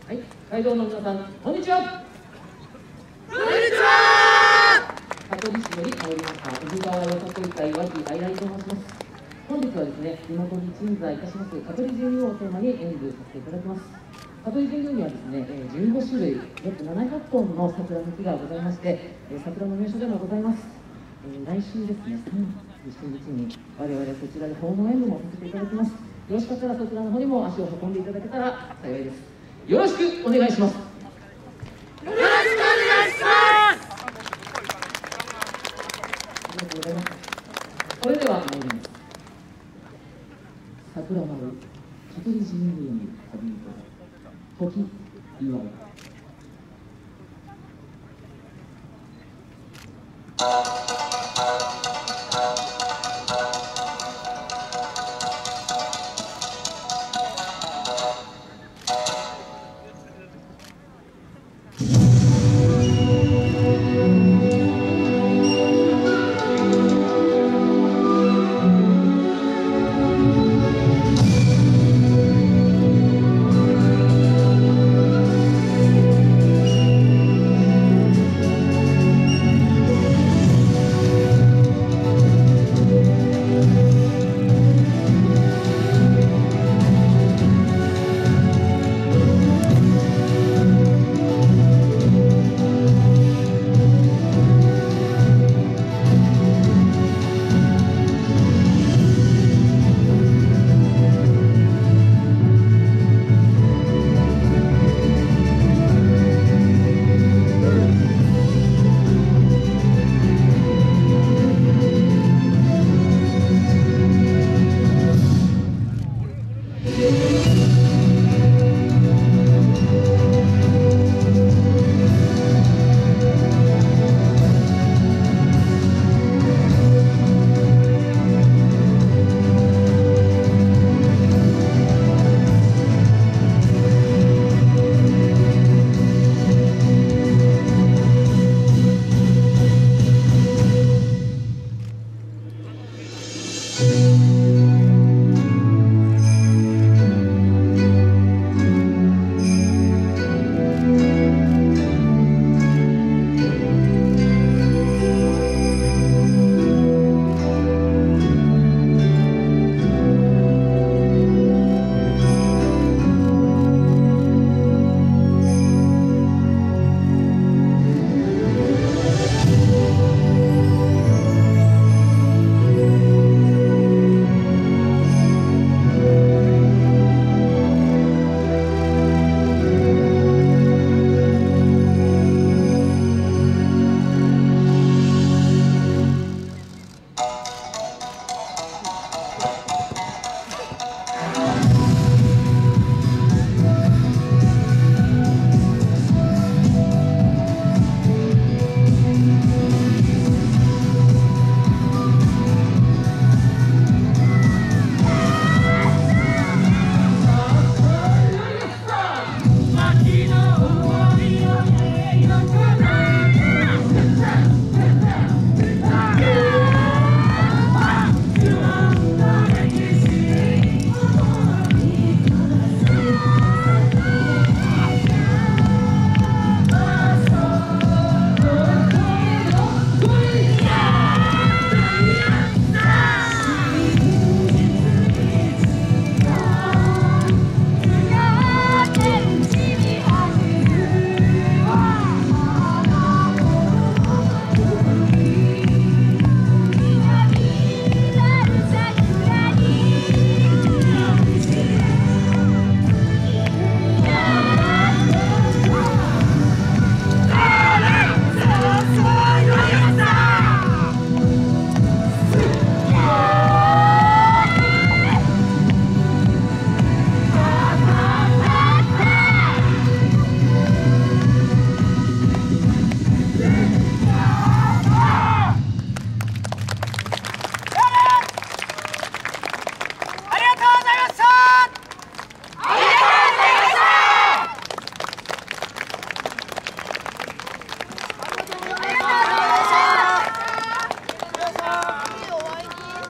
はい、会場の皆さん、こんにちは。 こんにちは。 香取市より参りました宇治川よさこい会脇愛来と申します。本日はですね、地元に鎮座いたします香取神宮をテーマに演舞させていただきます。香取神宮にはですね、15種類約700本の桜の木がございまして、桜の名所でもございます。来週ですね、27日に我々そちらで奉納演舞もさせていただきます。よろしかったらそちらの方にも足を運んでいただけたら幸いです。よろしくお願いします。 よろしくお願いします。 ありがとうございます。それでは参ります。桜丸香取神宮に旅人時祝い。